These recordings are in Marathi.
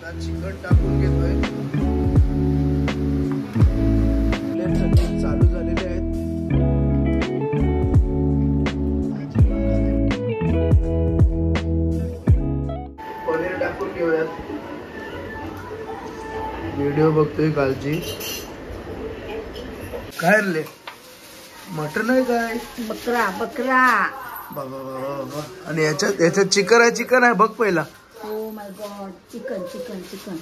आता चिकन टाकून घेतोय. चालू झालेले आहेत. पनीर टाकून घेऊयात. व्हिडिओ बघतोय कालची. काय रे मटन आहे काय? बकरा बकरा. बाबा बाबा. आणि याच्यात चिकन आहे बघ पहिला. Oh my god. Chicken chicken chicken.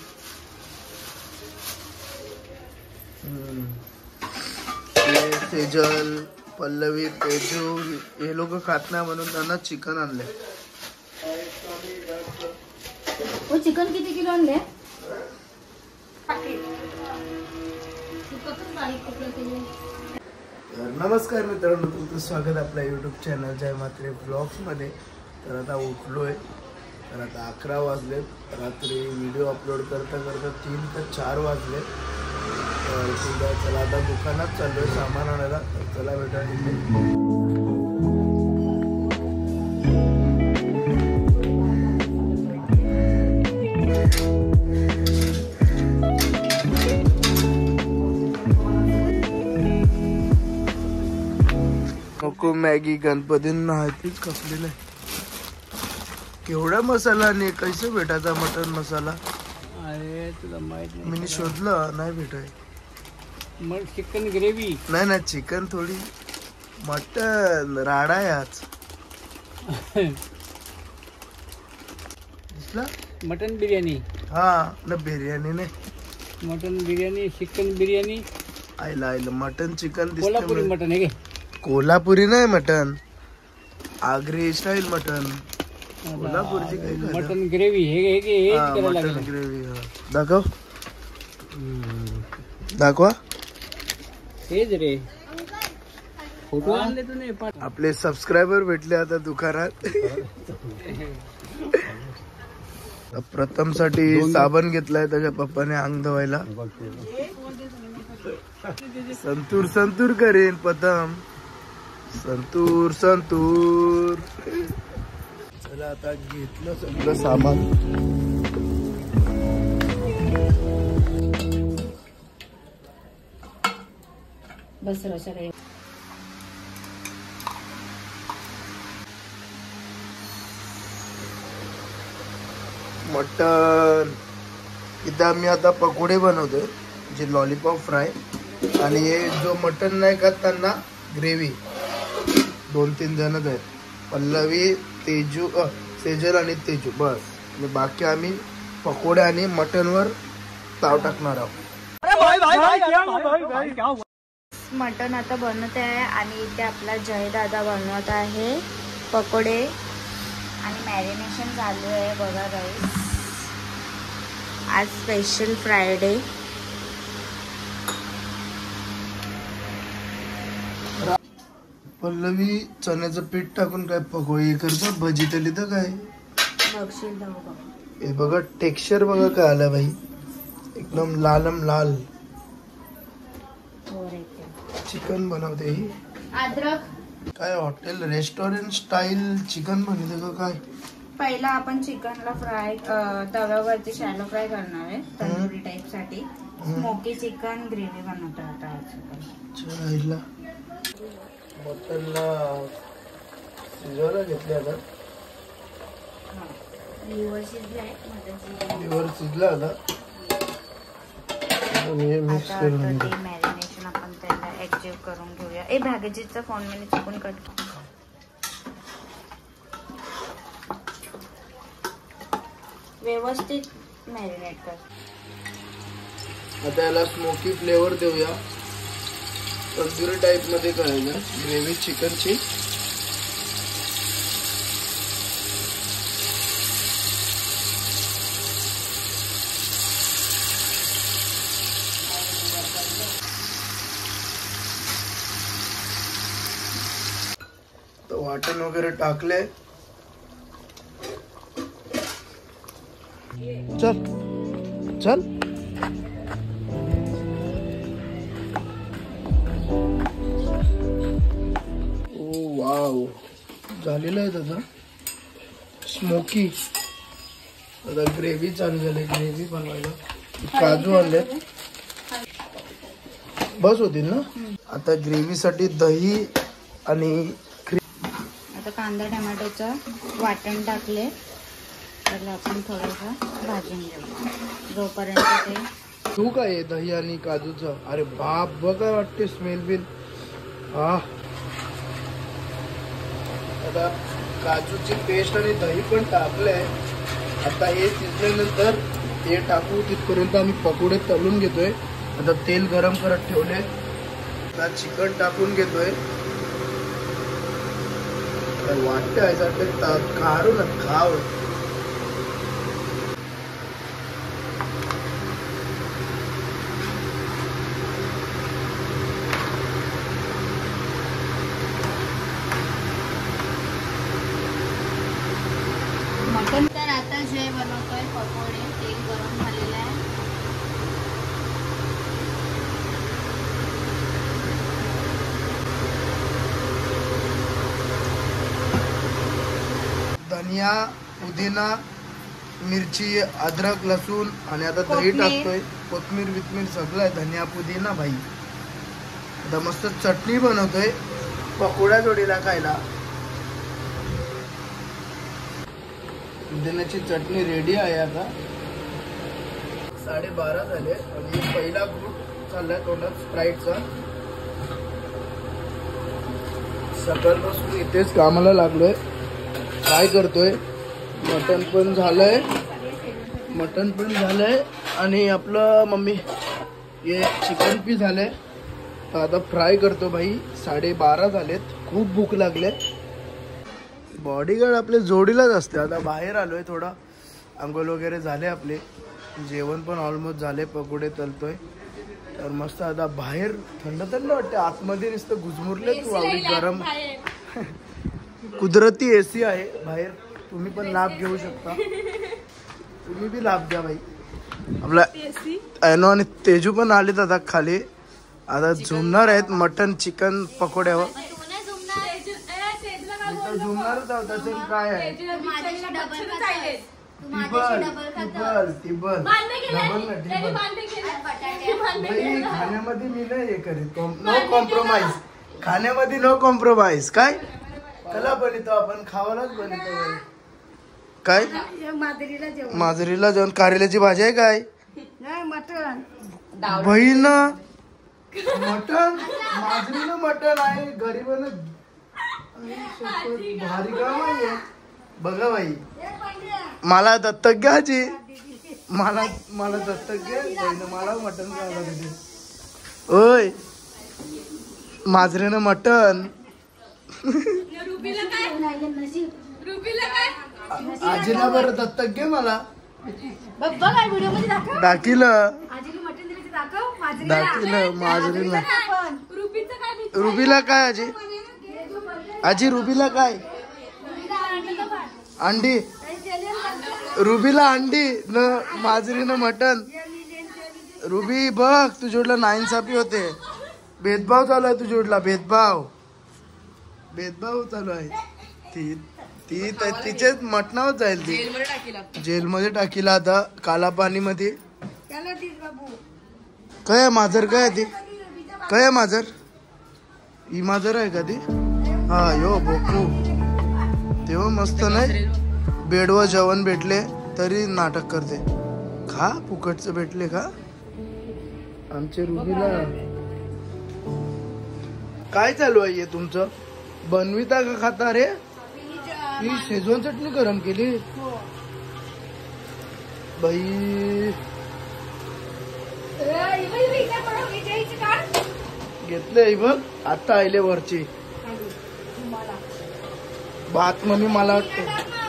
Sejal, Pallavi, Teju हे लोक खात नाही म्हणून त्यांना चिकन आणले. चिकन किती किलो आणले? नमस्कार मित्रांनो, तुमचं स्वागत आपल्या YouTube channel Jay Matre blogs मध्ये. तर आता उठलोय. तर आता 11 वाजलेत. रात्री व्हिडिओ अपलोड करता करता 3 ते 4 वाजले. तर चला आता दुकानात चाललोय सामान आणायला. तर चला भेटा तिथे. नको मॅगी, गणपतींना हातीच खपलेलं आहे. केवढा मसाला आणि कैसे भेटायचा मटन मसाला? अरे तुला माहित नाही. मी शोधलं नाही भेटाय. मग चिकन ग्रेव्ही नाही ना, चिकन थोडी. मटन राडा आहे आज. दिसला? मटन बिर्याणी. हा ना, बिर्याणी नाही. Mutton biryani, chicken biryani. आयला मटन चिकन कोल्हापुरी मटन आहे. कोल्हापुरी नाही मटन, आगरी स्टाईल मटन. कोल्हापूरची काही मटन ग्रेव्ही. हे मटन ग्रेव्ही. दाखव दाखवा. हेच रे फोटो आणले तू नाही. आपले सबस्क्रायबर भेटले आता दुकानात. प्रथम साठी साबण घेतलाय त्याच्या पप्पाने अंग धुवायला. संतूर संतूर करेन प्रथम. संतूर संतूर. चला आता घेतलं सगळं सामान. बस सगळे. मटन इथं आम्ही आता पकोडे बनवतोय, जे लॉलीपॉप फ्राय. आणि हे जो मटन नाही खात त्यांना ग्रेव्ही. 2-3 जणच आहेत. पल्लवी, तेजू, सेजल आणि तेजू बस. आणि बाकी आम्ही पकोडे आणि मटनवर ताव टाकणार आहोत. मटन आता बनवत आहे आणि इथे आपला जय दादा बनवत आहे पकोडे. आणि मॅरिनेशन चालू आहे बघा गाईस. आज स्पेशल फ्रायडे. पल्लवी चण्याचं पीठ टाकून काय पकोडी करतो. भजी तली तर काय बघशील हे बघा. टेक्स्चर बघा काय आलं बाई. एकदम लालम लाल. चिकन बनवते ही. अद्रक काय हॉटेल रेस्टॉरंट स्टाईल चिकन बनवते का काय? पहिला आपण चिकनला फ्राय तव्यावरती शॅलो फ्राय करणार आहे तंदुरी टाइप साठी. स्मोकी चिकन ग्रेव्ही बनवतो आता. मटनला शिजवायला घेतले आता. लिव्हर शिजलाय. लिव्हर शिजला आता. मिक्स करून मॅरिनेशन आपण त्याला ऍक्टिव्ह करून घेऊया. ए भागजीचा फोन मी चुकून कट. व्यवस्थित मॅरिनेट कर. आता याला स्मोकी फ्लेवर देऊया. तंदुरी टाइप मध्ये करायचं ग्रेव्ही चिकनची. तो वाटण वगैरे टाकले. चल चल. वाव झालेलं आहे त्याचा स्मोकी. आता ग्रेव्ही चालू झाली, ग्रेव्ही बनवायला काजू आणले बस होतील ना. आता ग्रेव्ही साठी दही आणि आता कांदा टमाटोचं वाटण टाकले, त्याला आपण थोडंसं भाजून घेऊ जोपर्यंत ते. तू काय आहे दही आणि काजूचं? अरे बाप बघा वाटते स्मेल बिल. हा आता काजूची पेस्ट आणि दही पण टाकलंय. आता हे शिजल्यानंतर ते टाकू तिथपर्यंत आम्ही पकोडे तळून घेतोय. आता तेल गरम करत ठेवले. आता चिकन टाकून घेतोय. वाटतं यासाठी काढू ना खाव. मटन तर आता जे बनवतोय पकोडे, तेल गरम झालेलं आहे. धनिया, पुदिना, मिरची, अद्रक, लसूण आणि आता दही टाकतोय. कोथमीर बिथमीर सगळं आहे. धनिया पुदिना भाई. आता मस्त चटणी बनवतोय पकोड्या जोडीला खायला. पुदिन्याची चटणी रेडी आहे. आता 12:30 झाले आणि पहिला ग्रुप चाललाय तोंडात स्प्राईटचा. सकाळपासून इथेच कामाला लागलोय. काय करतोय. मटन पण झालंय आणि आपलं मम्मी हे चिकन पी झालंय. तर आता फ्राय करतो भाई. 12:30 झालेत. खूप भूक लागले. बॉडीगार्ड आपले जोडीलाच असते. आता बाहेर आलोय थोडा. अंघोळ वगैरे झाले आपले. जेवण पण ऑलमोस्ट झाले. पकोडे तलतोय तर मस्त. आता बाहेर थंड थंड वाटते. आतमध्ये नुसतं घुजमुरले तू आवडी गरम. कुदरती एसी आहे बाहेर. तुम्ही पण लाभ घेऊ शकता. तुम्ही बी लाभ घ्या भाई. आपला एनो आणि तेजू पण आलेत आता खाली. आता झुमणार आहेत मटन चिकन पकोड्यावर. झुमणारच आहोत. त्याचं काय आहे. टिबल खाण्यामध्ये मी नाही हे करीत. No compromise. खाण्यामध्ये नो कॉम्प्रोमाइज. काय कला बनवतो आपण. खावालाच बनवतो. काय माजरीला जेवण. कारल्याची भाजी आहे काय बहीण. मटन माजरीला मटन आहे घरी बनत. भारी काम आहे बघा बाई. मला दत्तक घ्या आजी. मला दत्तक घ्या बहीण. मला मटन खायला तिथे. ओय माजरीनं मटन. आजीला बरं दत्तक घे. मला दाखिलं माजरीला. रुबीला काय आजी. आजी रुबीला काय अंडी. रुबीला अंडी न माजरीनं मटन. रुबी बघ तुझ्याकडला नाइंसाफी होते. भेदभाव चालू आहे तुझ्याकडला. भेदभाव चालू आहे. ती तिचेच मटणावर जाईल. ती जेलमध्ये टाकीला. आता काला पाणी मध्ये. काय माजर काय ती. काय माजर. ही माजर आहे का ती. हा यो बोकू. तेव्हा मस्त नाही. बेडवर जेवण भेटले तरी नाटक करते. खा फुकटचं भेटले का. आमच्या रुबीला काय चालू आहे तुमचं. बनविता का खाता रे. ही शेजवान चटणी गरम केली बाई. घेतले बघ आता आले वरची. भात मम्मी मला वाटते.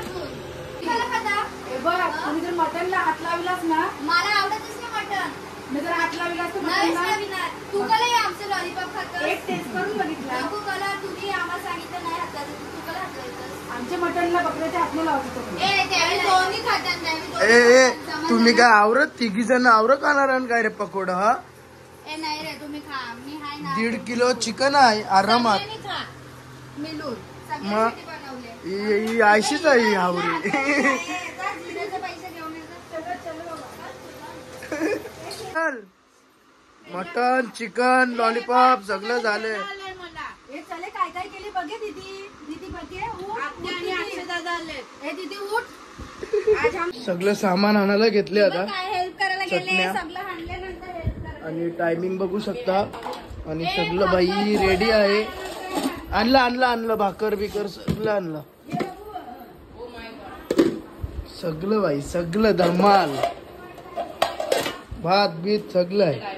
तुम्ही जर मटनला हात लावलास ना. मला आवडतच ना मटन. मी जर हात लावलास तू कला आमचं लॉलीपॉप खातो. एक टेस्ट करून बघितला. तू कला तुम्ही आम्हाला सांगितलं नाही हात लावायचं. तू कला हात लावायचं. आमच्या मटनला बकऱ्याच्या हातने लावतो. दोन्ही खातात. तुम्ही काय आवरत. 3 जण आवरत खाणार काय रे पकोडा. हा नाही रे तुम्ही खा. मी हाय ना. 1.5 किलो चिकन आहे आरामात. मिळून मग ही आयशीच आहे. ही आवरी. मटन चिकन लॉलीपॉप सगळं झालंय. हे चले काय काय केली बघे दीदी. दीदी बघे दीदी उठ. सगळं सामान आणायला घेतले आता. काय हेल्प करायला गेले चटण्या. सगळं आणल्यानंतर हेल्प करायला. आणि टायमिंग बघू शकता. आणि सगळं बाई रेडी आहे. आणलं भाकर बिकर सगळं आणलं. सगळं बाई सगळं धमाल. भात बीत सगळं आहे.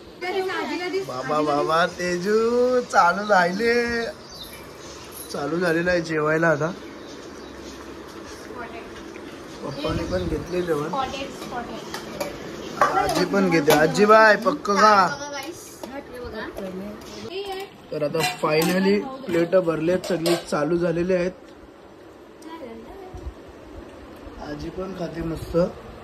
बाबा तेजू चालू झालेलं आहे जेवायला आता. पप्पाने पण घेतले जेवण. आजी पण घेते. आजी बाय पक्क का. तर आता फायनली प्लेट भरलेत सगळी चालू झालेले आहेत. आजी पण खाते मस्त.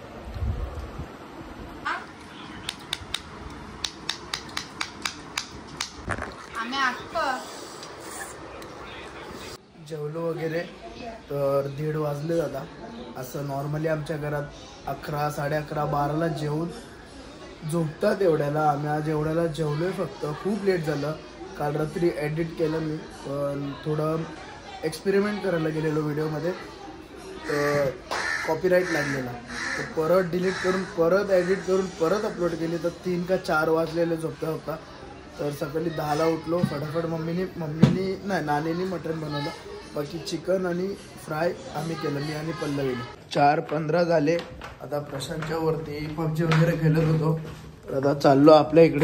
जेवलो वगैरे तर 1:30 वाजले आता. असं नॉर्मली आमच्या घरात 11, 11:30, 12ला जेवून झोपतात एवढ्याला. आम्ही आज एवढ्याला जेवलोय फक्त. खूप लेट झालं. काल रात्री एडिट केलं मी पण थोडं एक्सपेरिमेंट करायला गेलेलो व्हिडिओमध्ये तर कॉपीराईट लागलेला. तर परत डिलीट करून परत एडिट करून परत अपलोड केली तर 3 का 4 वाजलेले झोपता होता. तर सकाळी 10ला उठलो. फटाफट मम्मीनी नाही नानीनी मटण बनवलं. बाकी चिकन आणि फ्राय आम्ही केलं. मी आणि पल्लवीने. 4:15 झाले. आता प्रशांतच्या वरती पबजी वगैरे खेळत होतो. तर आता चाललो आपल्या इकडे.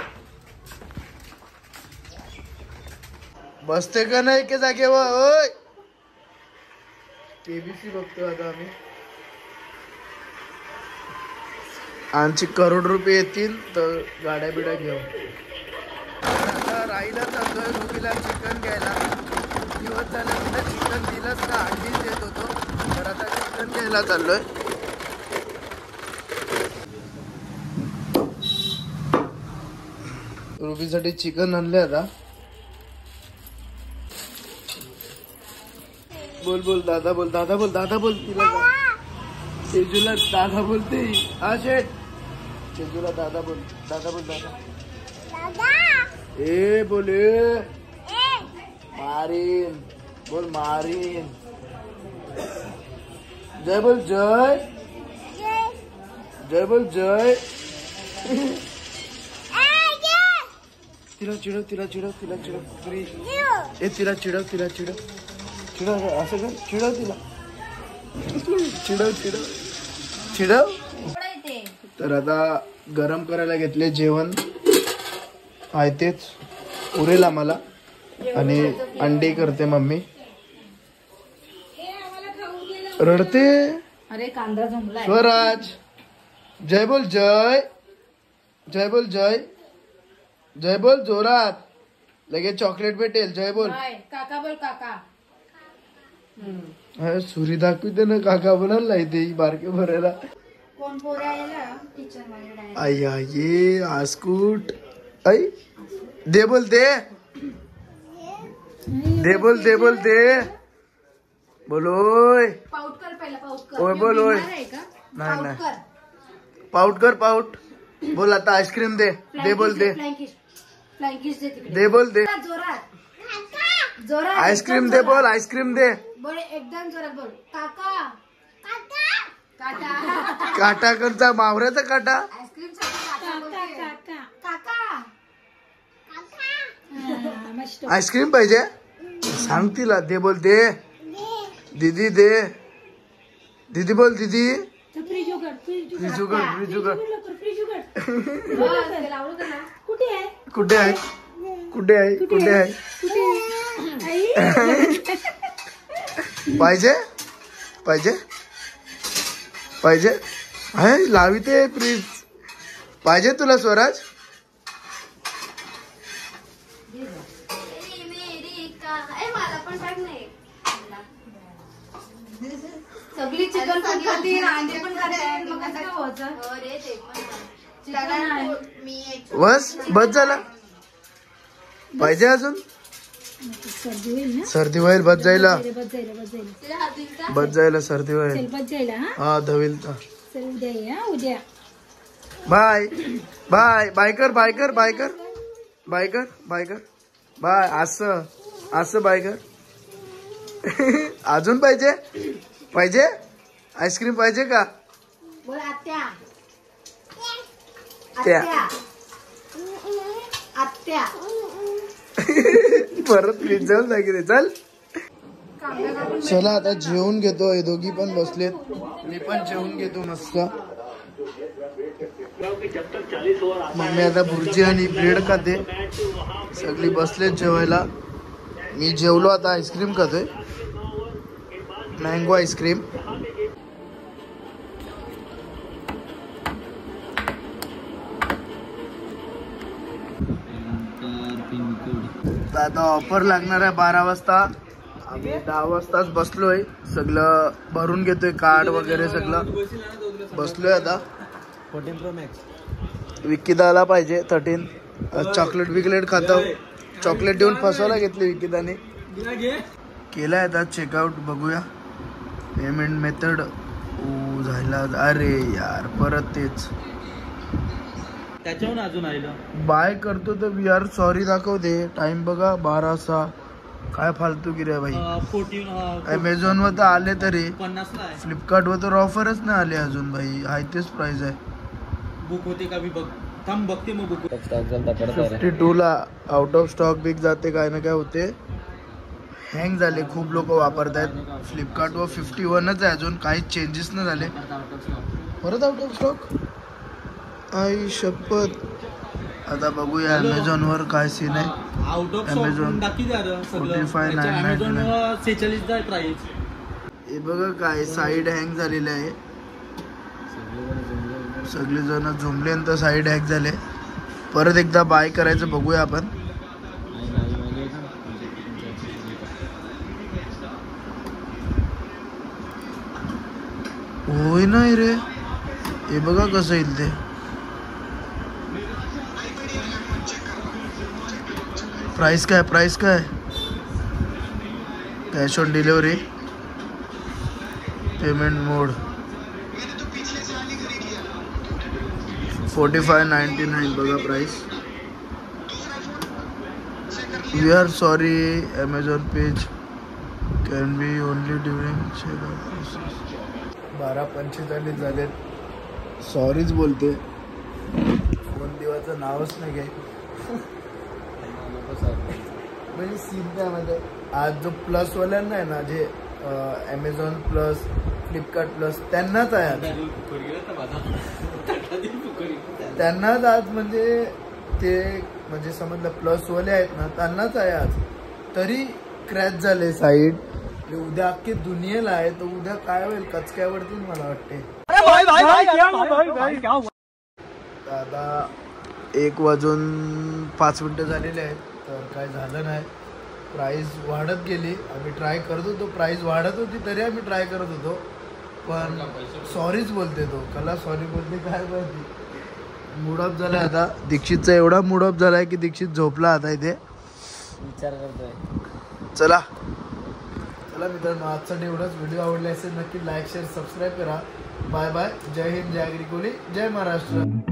बसते का नाही के जागेवर. केबीसी बघतो आता आम्ही. आमची करोड रुपये येतील तर गाड्या बिड्या घेऊ. आता राहिला चाललोय रुबीला चिकन घ्यायला. दिवस झाल्यानंतर चिकन दिलंच ना अंडीच देत होतो. तर आता चिकन घ्यायला चाललोय. रुबीसाठी चिकन आणले आता. बोल दादा बोल तिला तेजूला दादा बोलते. हा शेठ तेजूला दादा बोल ए बोले मारीन बोल मारीन. जय बोल जय. तिला चिडव तिला चिडव असं कर. चिडव तिला चिडव. तर आता गरम करायला घेतले जेवण आहे तेच उरेल आम्हाला. आणि अंडी करते मम्मी. रडते. अरे कांदा जमला. स्वराज जय बोल जोरात. लगेच चॉकलेट भेटेल. जय बोल. काका बोल काका. सुरी दाखवते ना काका बोलायला ते बारके भरायला. कोण पोरायला किचन मध्ये. आया ये आस्कूट आई दे बोल बोलोय. पाऊट कर पहिला पाऊट कर. ओय बोल ओय. नाही पाऊट कर पाऊट. बोल आता आईस्क्रीम दे बोल दे. बोल दे. जोरात आईस्क्रीम दे बोल. आईस्क्रीम दे बोल एकदम जोरात बोल. काका काटा करता मावऱ्याचा काटा. आईस्क्रीम काका आईस्क्रीम पाहिजे सांग तिला. दे बोल दे. दीदी दे. दीदी बोल दीदी. फ्रीज उघड. कुठे आहे पाहिजे आहे लावी ते फ्रीज पाहिजे तुला स्वराज. सगळी चिकन पण खाती अंडे पण खाते. मग कसं काय व्हायचं. बस झाला. पाहिजे अजून. सर्दी होईल. बस जायला सर्दी होईल. हा धवेल. उद्या बाय बाय बाय कर बाय कर बाय कर बाय कर बाय कर बाय. असं असं बाय कर. अजून पाहिजे पाहिजे आईस्क्रीम पाहिजे का? बोल आत्या. त्या आत्या. परत प्लीज जाऊन दाखवते. चल चला आता जेवून घेतो. हे दोघी पण बसलेत. मी पण जेवून घेतो मस्त. मम्मी आता भुर्जी आणि ब्रेड खाते. सगळी बसलेत जेवायला. मी जेवलो आता आईस्क्रीम खातोय. Mango ice cream. आता ऑफर लागणार आहे 12 वाजता. आम्ही 10 वाजताच बसलोय. सगळं भरून घेतोय कार्ड वगैरे सगळं बसलोय आता. 14 Pro Max विक्कीदाला पाहिजे 13. चॉकलेट बिकलेट खातो. चॉकलेट देऊन फसवायला घेतली विक्कीदाने. केलाय आता चेकआउट. बघूया पेमेंट मेथड झाला. अरे यार परत तेच. त्याच्याहून अजून आलेलं. बाय करतो तर वी आर सॉरी दाखवते. टाइम बघा 12:06. काय फालतू गिरे भाई. 14 अमेझॉन वर तर आले तरी 50 ला आहे. फ्लिपकार्ट वर तर ऑफरच नाही आले अजून भाई. हाय तेच प्राइस आहे. बुक होते का मी बघ. थांब बघते मग बुक. 52 ला आउट ऑफ स्टॉक बिक जाते. काय ना काय होते. हँग झाले. खूप लोक वापरतायत. फ्लिपकार्ट वर 51च आहे अजून. काही चेंजेस नाही झाले. परत आउट ऑफ स्टॉक. आई शपथ. आता बघूया अमेझॉन वर काय सीन आहे. आउट ऑफ Amazon स्टॉक दाखी द्या रे सगळं. 45,999. Amazon वर 46 आहे प्राइस. हे बघा काय साईड हँग झालेले आहे. सगळे जण झुमल्यानंतर साईड हँग झाले. परत एकदा बाय करायचं बघूया आपण. होय नाही रे. हे बघा कसं येईल ते. प्राइस काय प्राइस काय. Cash on delivery. Payment mode 45.99 बघा price. We are sorry Amazon page can be only during checkout process. 12:45 झालेत. सॉरीच बोलते. फोन देवाचं नावच नाही काय. म्हणजे सीन त्यामध्ये आज जो प्लस वाल्यांना आहे ना जे अमेझॉन प्लस फ्लिपकार्ट प्लस त्यांनाच आहे आज. त्यांनाच आज म्हणजे ते म्हणजे समजलं प्लस वाले आहेत ना त्यांनाच आहे आज. तरी क्रॅच झाले साईड. उद्या अख्खी दुनियेला आहे. तर उद्या काय होईल कचक्यावरती मला वाटते. आता 1:05 झालेले आहेत. तर काय झालं नाही. प्राईस वाढत गेली. आम्ही ट्राय करत होतो. प्राईस वाढत होती तरी आम्ही ट्राय करत होतो. पण सॉरीच बोलते तो. कला सॉरी बोलते काय माहिती. मूडअप झालाय आता. दीक्षितचा एवढा मूडअप झालाय की दीक्षित झोपला आता इथे. विचार करतोय. चला चला मित्रांनो आजसाठी एवढाच. व्हिडिओ आवडला असेल नक्की लाईक शेअर सबस्क्राईब करा. Bye bye. जय हिंद जय अग्री कोहली जय महाराष्ट्र.